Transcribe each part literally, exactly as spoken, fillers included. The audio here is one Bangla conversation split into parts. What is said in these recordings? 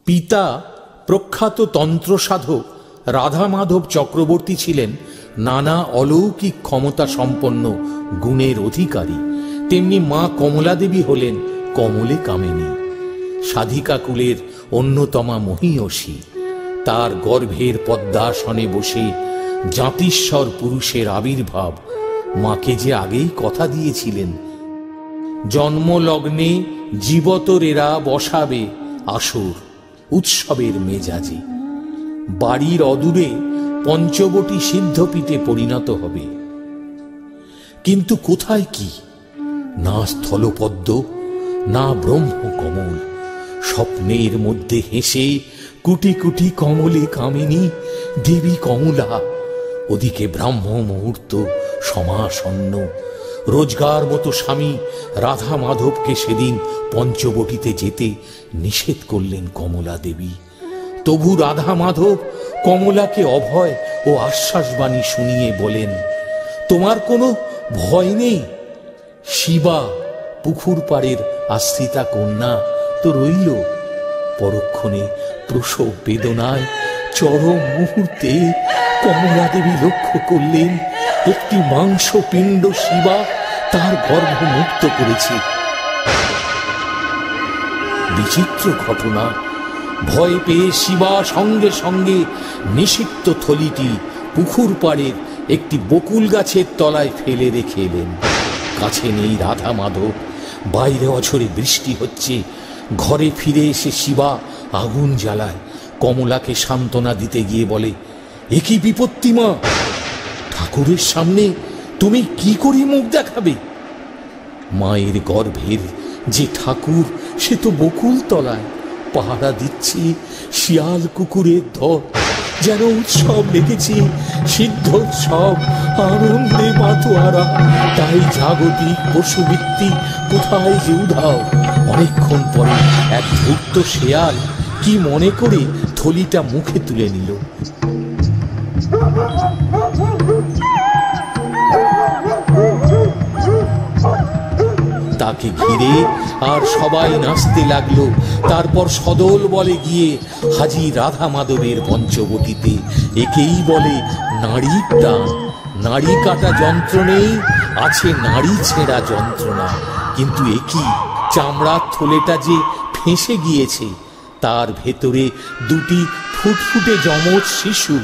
পিতা প্রখ্যাত তন্ত্রসাধক রাধা মাধব চক্রবর্তী ছিলেন নানা অলৌকিক ক্ষমতা সম্পন্ন গুণের অধিকারী, তেমনি মা কমলা দেবী হলেন কমলে কামিনী, সাধিকা কুলের অন্যতমা মহীয়সী। তার গর্ভের পদ্মাসনে বসে জাতিস্বর পুরুষের আবির্ভাব মাকে যে আগেই কথা দিয়েছিলেন, জন্মলগ্নে জীবতরেরা বসাবে আসর উৎসবের মেজাজে, বাড়ির অদূরে পঞ্চবটী সিদ্ধপীঠে পরিণত হবে। কিন্তু কোথায় কি, না স্থলপদ্ম না ব্রহ্মকমল, স্বপ্নের মধ্যে হেসে কুটি কুটি কমলে কামিনী দেবী কমলা। ওদিকে ব্রাহ্ম মুহূর্ত সমাসন্ন। রোজগার মতো স্বামী রাধা মাধবকে সেদিন পঞ্চবটিতে যেতে নিষেধ করলেন কমলা দেবী। তবু রাধা মাধব কমলাকে অভয় ও আশ্বাসবাণী শুনিয়ে বলেন, তোমার কোনো ভয় নেই, শিবা পুকুর পাড়ের আশ্রিতা কন্যা তো রইল। পরক্ষণে প্রসব বেদনায় চরম মুহূর্তে কমলা দেবী লক্ষ্য করলেন একটি মাংসপিণ্ড শিবা তার গর্ভ মুক্ত করেছে। বিচিত্র ঘটনা। ভয় পেয়ে শিবা সঙ্গে সঙ্গে নিষিক্ত থলিটি পুকুর পাড়ের একটি বকুল গাছের তলায় ফেলে রেখে এলেন। কাছে নেই রাধা মাধব, বাইরে অঝরে বৃষ্টি হচ্ছে। ঘরে ফিরে এসে শিবা আগুন জ্বালায়। কমলাকে সান্ত্বনা দিতে গিয়ে বলে, এ কি বিপত্তি মা, ঠাকুরের সামনে তুমি কি করে মুখ দেখাবে? মায়ের গর্ভের যে ঠাকুর সে তো বকুল তলায় পাহারা দিচ্ছে শিয়াল কুকুরের ধর। যেন উৎসব লেগেছে, সিদ্ধ উৎসব, আনন্দে মাতোয়ারা। তাই জাগতিক পশুবৃত্তি কোথায় যে উধাও। অনেকক্ষণ পরে এক ধূর্ত শেয়াল কি মনে করে থলিটা মুখে তুলে নিল। তাকে ঘিরে আর সবাই নাচতে লাগলো। তারপর সদল বলে গিয়ে হাজির রাধা মাধবের পঞ্চবটিতে। একেই বলে নারীর টান। নারী কাটা যন্ত্র নেই, আছে নারী ছেঁড়া যন্ত্রণা। কিন্তু একই চামড়ার থলেটা যে ফেঁসে গিয়েছে, তার ভেতরে দুটি ফুটফুটে যমজ শিশু।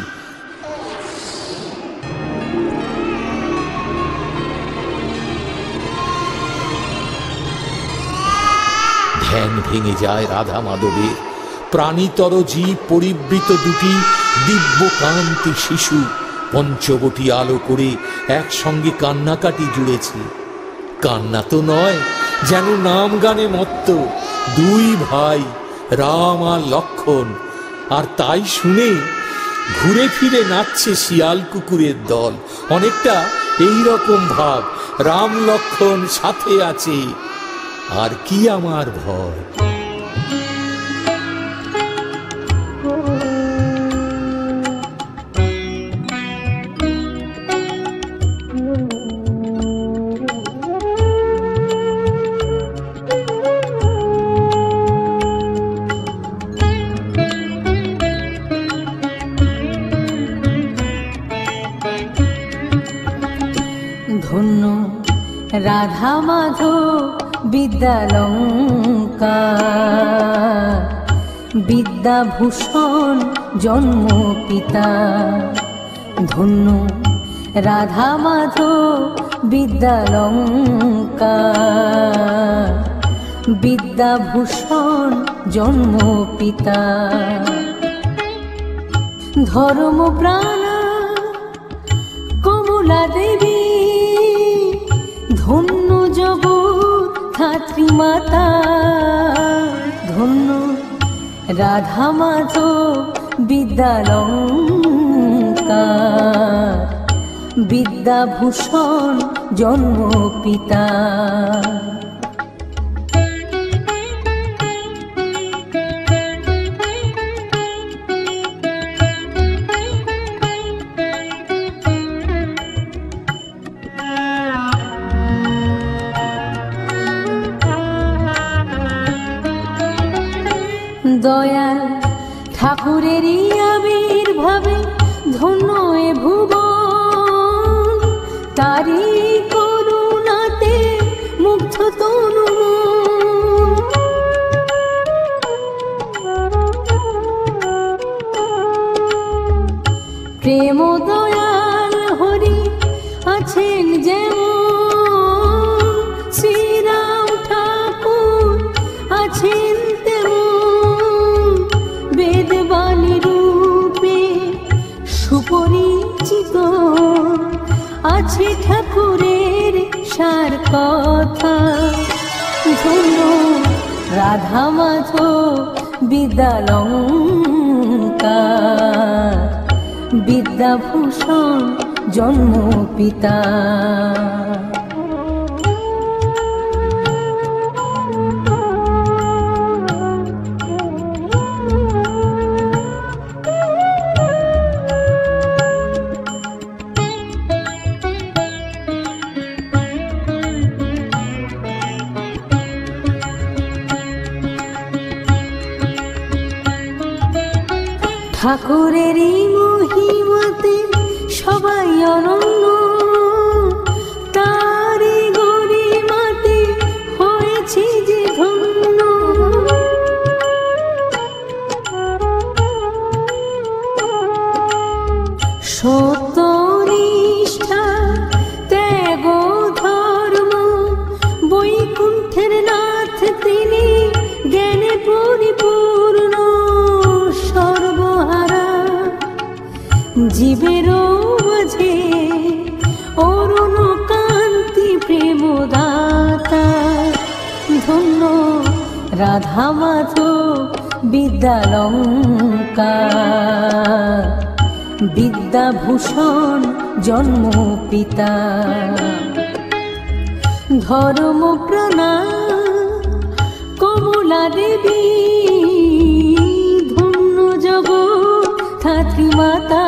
ধ্যান ভেঙে যায় রাধা মাধবের। প্রাণীতর জীব পরিবৃত দুটি দিব্য কান্তি শিশু পঞ্চবটি আলো করে একসঙ্গে কান্নাকাটি জুড়েছে। কান্না তো নয়, যেন নাম গানে মত্ত দুই ভাই রাম আর লক্ষণ। আর তাই শুনে ঘুরে ফিরে নাচছে শিয়াল কুকুরের দল। অনেকটা এইরকম ভাব, রাম লক্ষণ সাথে আছে, আর কি আমার ভয়। ধন্য রাধা মাধব বিদ্যালঙ্কার, বিদ্যাভূষণ জন্ম পিতা। ধন্য রাধা মাধব বিদ্যালঙ্কার, বিদ্যাভূষণ জন্ম পিতা। ধর্মপ্রাণা কমলা দেবী, ধন্য জগৎ ধাত্রী মাতা। ধন্য রাধা মাধব বিদ্যালঙ্কার, বিদ্যাভূষণ জন্ম পিতা। দয়াল ঠাকুরেরই আবির্ভাবে ধন্য এ ভুবন, তারি করুণাতে মুগ্ধ তনু প্রেম দয়াল হরি আছেন যেমন, শ্রীরাম ঠাকুর আছেন তেমন, বেদবাণী রূপে সুপরিচিত আছে ঠাকুরের সার কথা। ধন্য রাধা মাধব বিদ্যালঙ্কার, বিদ্যাভূষণ জন্ম পিতা। ঠাকুরেরই মহিমাতে সবাই অনন্য, তারি গরিমাতে হয়েছে যে ধন্য। সত্যনিষ্ঠা ত্যাগ ধর্ম বৈকুণ্ঠের নাথ তিনি, জ্ঞানে পরিপূর্ণ জীবেরও মাঝে অরুণ কান্তি প্রেমদাতা। ধন্য রাধা মাধব বিদ্যালঙ্কার, বিদ্যাভূষণ জন্ম পিতা। ধর্মপ্রাণা কমলা দেবী, ধন্য জগৎ ধাত্রী মাতা।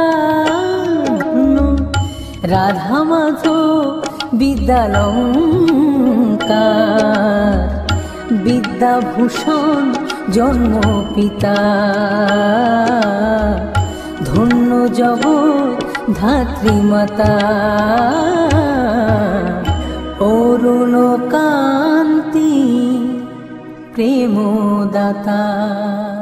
রাধা মাধব বিদ্যালঙ্কার, বিদ্যাভূষণ জন্ম পিতা। ধন্য জগৎ ধাত্রী মাতা, অরুণ কান্তি প্রেমদাতা।